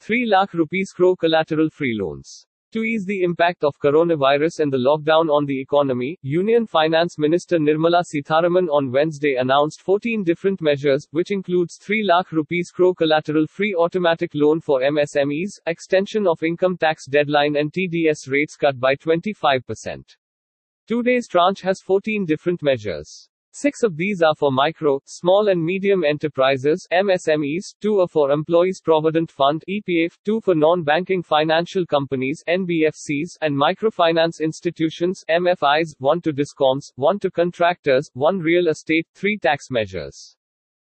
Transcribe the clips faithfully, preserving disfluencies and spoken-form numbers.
three lakh rupees crore collateral-free loans. To ease the impact of coronavirus and the lockdown on the economy, Union Finance Minister Nirmala Sitharaman on Wednesday announced fourteen different measures, which includes three lakh rupees crore collateral-free automatic loan for M S M Es, extension of income tax deadline and T D S rates cut by twenty-five percent. Today's tranche has fourteen different measures. Six of these are for micro, small and medium enterprises (M S M Es), two are for Employees Provident Fund (E P F), two for non-banking financial companies (N B F Cs) and microfinance institutions (M F Is), one to discoms, one to contractors, one real estate, three tax measures.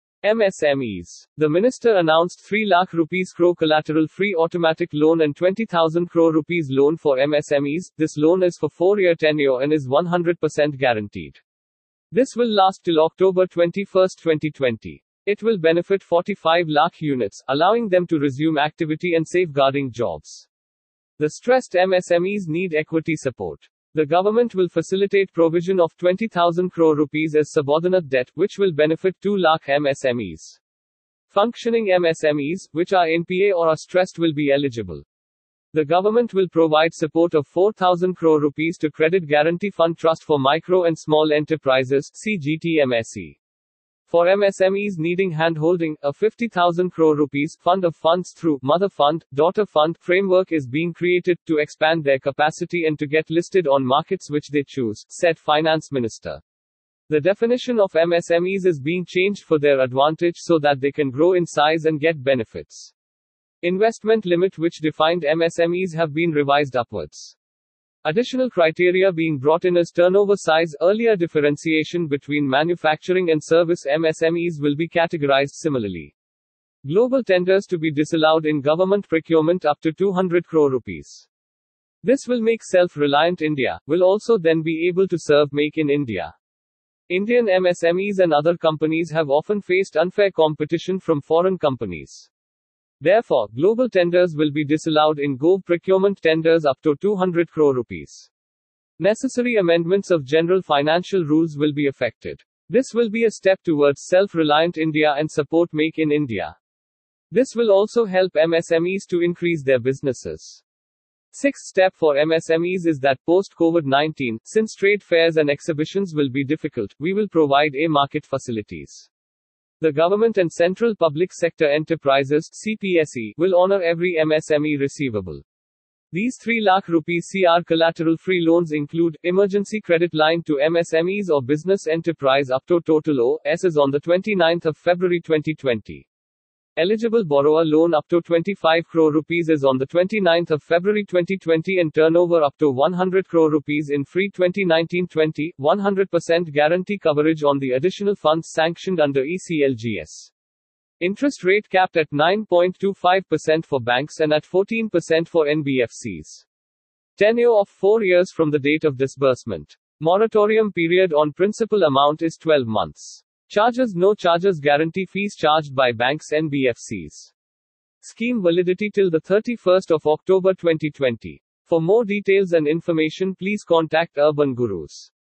M S M Es. The minister announced three lakh rupees crore collateral-free automatic loan and twenty thousand crore rupees loan for M S M Es. This loan is for four-year tenure and is one hundred percent guaranteed. This will last till October twenty-first, twenty twenty. It will benefit forty-five lakh units, allowing them to resume activity and safeguarding jobs. The stressed M S M Es need equity support. The government will facilitate provision of twenty thousand crore rupees as subordinate debt, which will benefit two lakh M S M Es. Functioning M S M Es, which are N P A or are stressed, will be eligible. The government will provide support of four thousand crore rupees to Credit Guarantee Fund Trust for Micro and Small Enterprises (C G T M S E). For M S M Es needing handholding, a fifty thousand crore rupees fund of funds through Mother Fund, Daughter Fund framework is being created to expand their capacity and to get listed on markets which they choose, said Finance Minister. The definition of M S M Es is being changed for their advantage so that they can grow in size and get benefits. Investment limit which defined M S M Es have been revised upwards. Additional criteria being brought in as turnover size. Earlier differentiation between manufacturing and service M S M Es will be categorized similarly. Global tenders to be disallowed in government procurement up to two hundred crore rupees. This will make self-reliant India, will also then be able to serve Make in India. Indian M S M Es and other companies have often faced unfair competition from foreign companies. Therefore, global tenders will be disallowed in Gov procurement tenders up to two hundred crore rupees. Necessary amendments of general financial rules will be effected. This will be a step towards self-reliant India and support Make in India. This will also help M S M Es to increase their businesses. Sixth step for M S M Es is that post-COVID nineteen, since trade fairs and exhibitions will be difficult, we will provide a-market facilities. The government and central public sector enterprises (C P S E) will honor every M S M E receivable. These three lakh rupees crore collateral-free loans include emergency credit line to M S M Es or business enterprise up to total O S is on the twenty-ninth of February twenty twenty. Eligible borrower loan up to twenty-five crore rupees is on the twenty-ninth of February twenty twenty and turnover up to one hundred crore rupees in free twenty nineteen twenty, one hundred percent guarantee coverage on the additional funds sanctioned under E C L G S. Interest rate capped at nine point two five percent for banks and at fourteen percent for N B F Cs. Tenure of four years from the date of disbursement. Moratorium period on principal amount is twelve months. Charges no charges guarantee fees charged by banks N B F Cs. Scheme validity till the thirty-first of October twenty twenty. For more details and information please contact Urban Gurus.